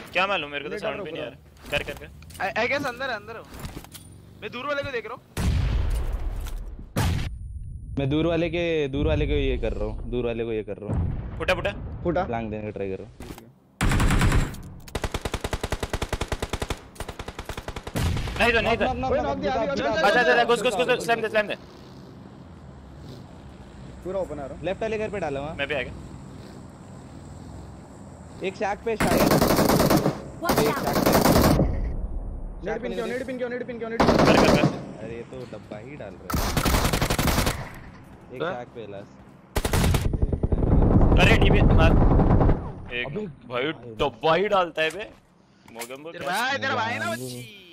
क्या मालूम मेरे को तो साउंड भी नहीं आ रहा। कर आई गेस अंदर हो। मैं दूर वाले को देख रहा हूँ। मैं दूर वाले को ये कर रहा हूँ। फुटा प्लांग देने का ट्राई कर रहा हूँ। नहीं तो कोई नॉक दिया अभी। अच्छा घुस स्लैम दे पूरा ओपन आ रहा हूं। लेफ्ट वाले घर पे डाला वहां। मैं भी आ गया। एक शैक पे शायद। नेट पिन क्यों कर अरे ये तो डब्बा ही डाल रहा है। एक शैक पे लास्ट। अरे टीपी मार। एक भाई डब्बा ही डालता है बे। मोगम्बो तेरा भाई ना बच्ची।